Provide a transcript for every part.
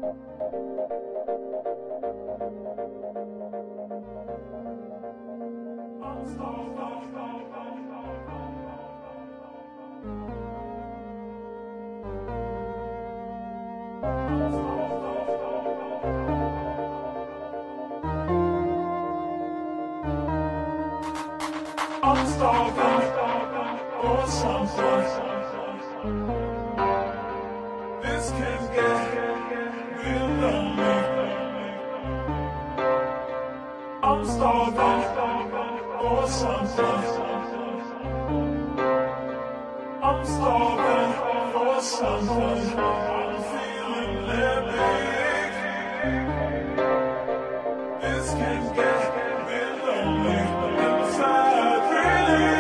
I'm starving for something. This can get real lonely. I'm starving for something. I'm starving for something. I'm feeling living. This can get real lonely inside, really.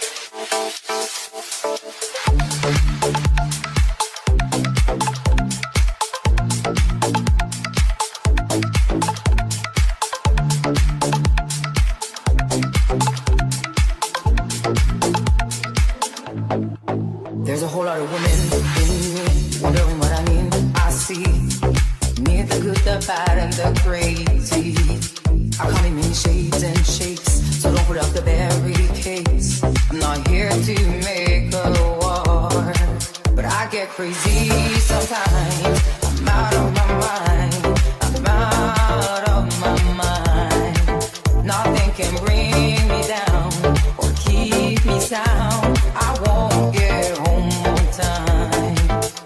There's a whole lot of women in me, wondering what I mean. I see me, the good, the bad, and the crazy. I come in many shades and shapes, so don't put up the barricades. I'm not here to make a war, but I get crazy sometimes. I'm out of my mind. I'm out of my mind. Nothing can bring me down or keep me sound. I won't get home on time.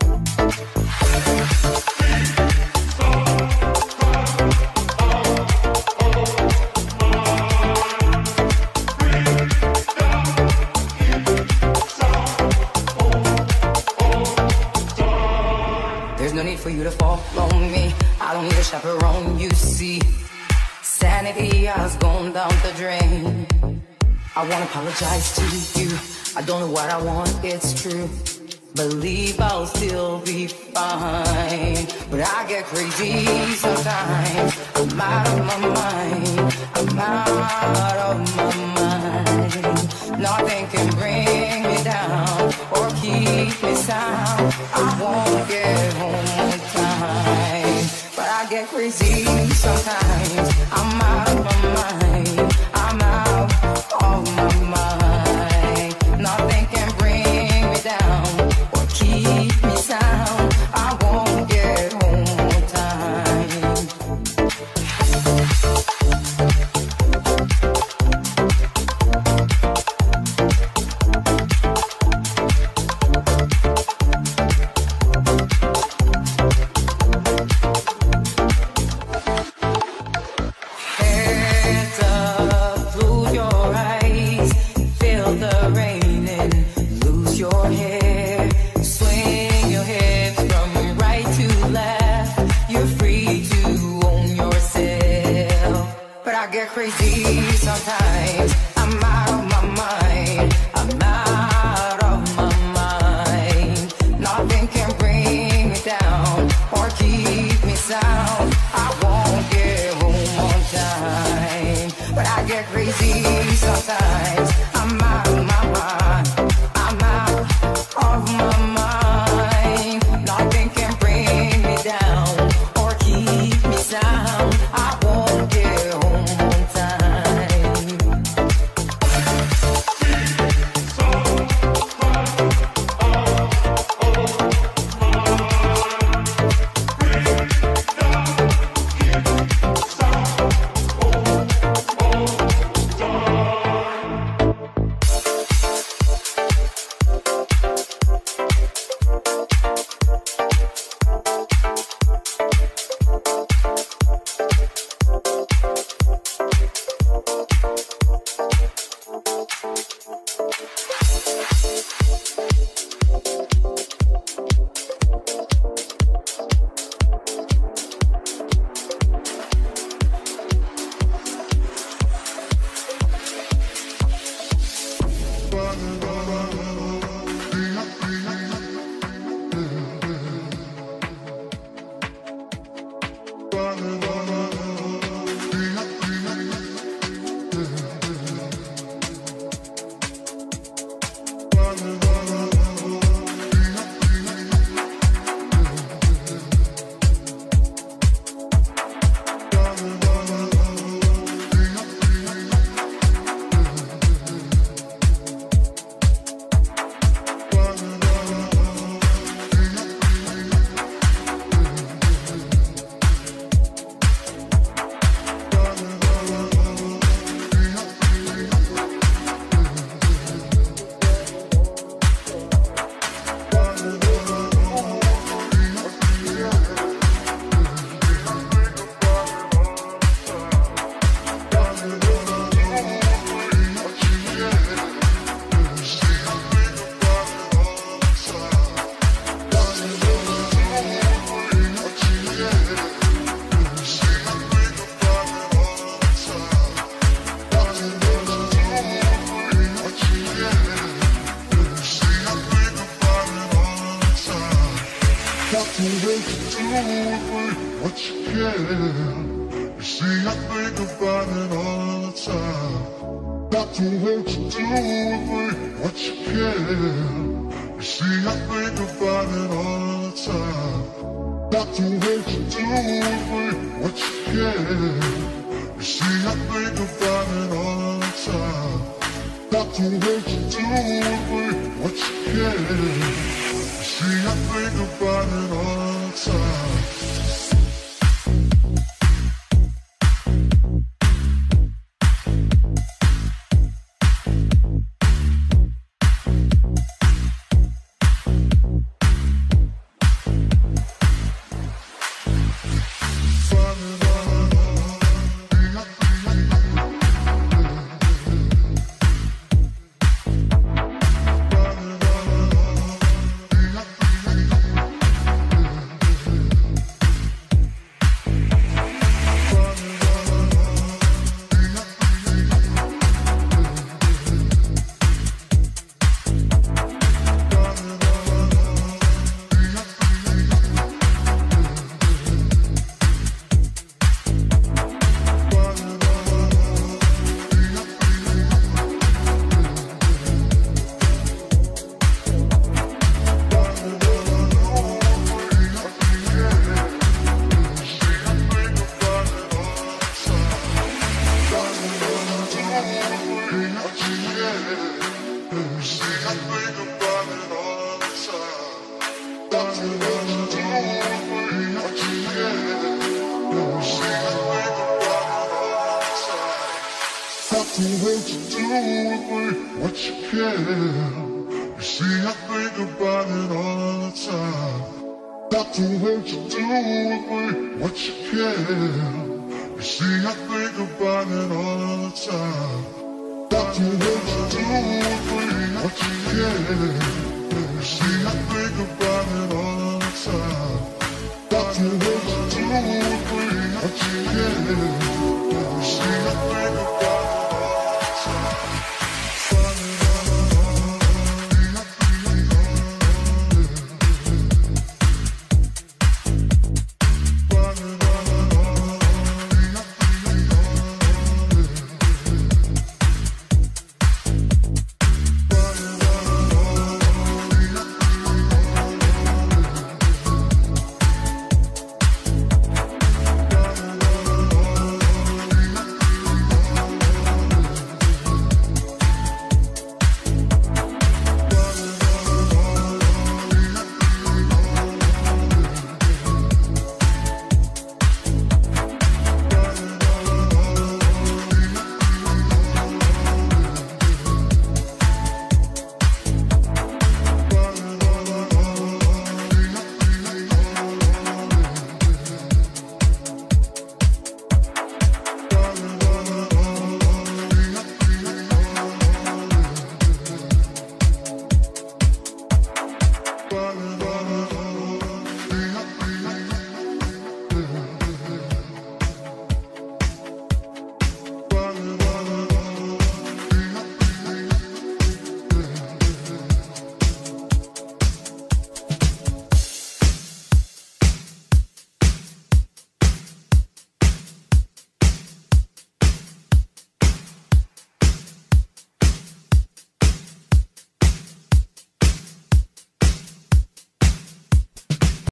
There's no need for you to follow me. I don't need a chaperone, you see. Sanity has gone down the drain. I won't apologize to you. I don't know what I want, it's true. Believe I'll still be fine. But I get crazy sometimes. I'm out of my mind. I'm out of my mind. Nothing can bring me down or keep me sound. I won't get home on time. But I get crazy sometimes. I'm out of my mind. I'm out of my mind. Nothing can bring me down or keep me sound. I won't get home on time. Heads up, close your eyes, feel the rain and lose your hair. Swing your hips from right to left. You're free to own yourself. But I get crazy sometimes. I'm out of my mind. I'm out of my mind. Nothing can bring me down or keep me sound. I won't get home on time. But I get crazy sometimes. I'm out of my mind. I'm out of my mind. Nothing can bring me down or keep me sound. I won't get home on time. with me what you can. You see, I think about it all the time. Got to want you do with me what you can. You see, I think about it all the time. Got to want you do with me what you can. You see, I think about it all the time. Got to want you do with me what you can. You see, I think about it all the time. Got to want you do with me what you can. You see, I think about it all the time. Got to want you do with me what you can.